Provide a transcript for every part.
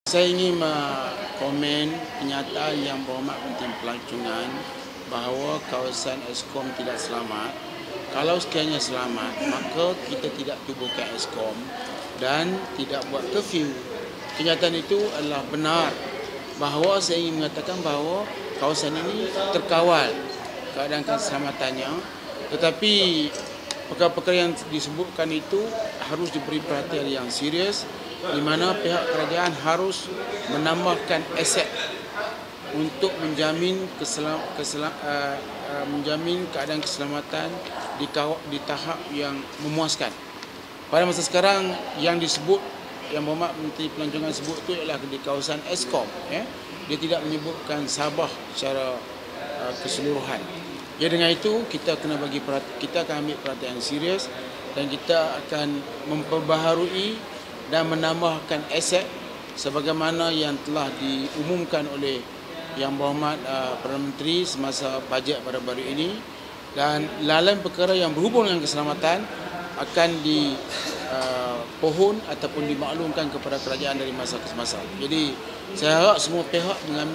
Saya ingin komen kenyataan Yang Berhormat Menteri Pelancongan bahawa kawasan Eskom tidak selamat. Kalau sekiranya selamat, maka kita tidak tubuhkan Eskom dan tidak buat curfew. Kenyataan itu adalah benar bahawa saya ingin mengatakan bahawa kawasan ini terkawal keadaan keselamatannya, tetapi perkara-perkara yang disebutkan itu harus diberi perhatian yang serius, di mana pihak kerajaan harus menambahkan aset untuk menjamin keadaan keselamatan di tahap yang memuaskan. Pada masa sekarang yang disebut, Yang Berhormat Menteri Pelancongan sebut itu ialah di kawasan Eskom. Dia tidak menyebutkan Sabah secara keseluruhan. Ya, dengan itu kita akan ambil perhatian serius dan kita akan memperbaharui dan menambahkan aset sebagaimana yang telah diumumkan oleh Yang Berhormat Perdana Menteri semasa bajet baru-baru ini, dan lain perkara yang berhubung dengan keselamatan akan dipohon ataupun dimaklumkan kepada kerajaan dari masa ke semasa. Jadi saya harap semua pihak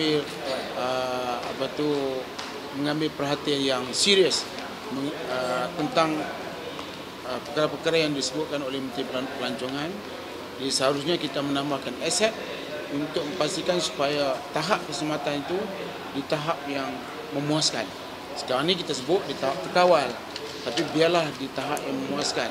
mengambil perhatian yang serius tentang perkara-perkara yang disebutkan oleh Menteri Pelancongan. Jadi seharusnya kita menambahkan aset untuk memastikan supaya tahap keselamatan itu di tahap yang memuaskan. Sekarang ini kita sebut di tahap terkawal, tapi biarlah di tahap yang memuaskan.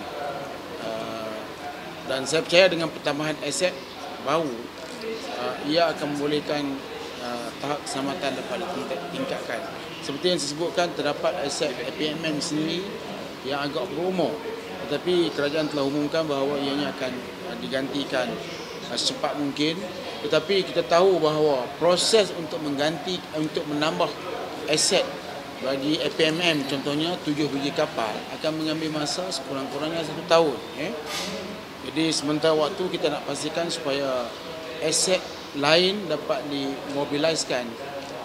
Dan saya percaya dengan pertambahan aset baru, ia akan membolehkan tahap keselamatan dapat ditingkatkan. Seperti yang saya sebutkan, terdapat aset APMM sendiri yang agak berumur, tetapi kerajaan telah umumkan bahawa ianya akan digantikan secepat mungkin. Tetapi kita tahu bahawa proses untuk menambah aset bagi APMM, contohnya 7 biji kapal, akan mengambil masa sekurang-kurangnya 1 tahun. Jadi sementara waktu kita nak pastikan supaya aset lain dapat dimobiliskan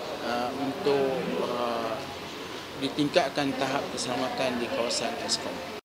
untuk ditingkatkan tahap keselamatan di kawasan Eskom.